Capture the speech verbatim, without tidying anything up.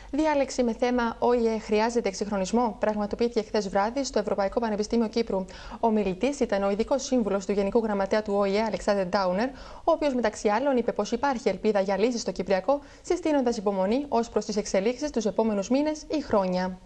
Διάλεξη με θέμα «Ο ΙΕ χρειάζεται εξυγχρονισμό» πραγματοποιήθηκε χθες βράδυ στο Ευρωπαϊκό Πανεπιστήμιο Κύπρου. Ο μιλητής ήταν ο ειδικός σύμβουλος του Γενικού Γραμματέα του ΟΗΕ, Αλεξάνδερ Ντάουνερ, ο οποίος μεταξύ άλλων είπε πως υπάρχει ελπίδα για λύση στο Κυπριακό, συστήνοντας υπομονή ως προς τις εξελίξεις τους επόμενους μήνες ή χρόνια.